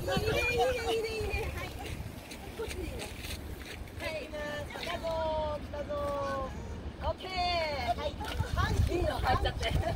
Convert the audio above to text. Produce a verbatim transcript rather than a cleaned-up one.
いね。はい。こっちでいいね。はい。来たぞ来たぞ。オッケー。はい。いいの入っちゃって。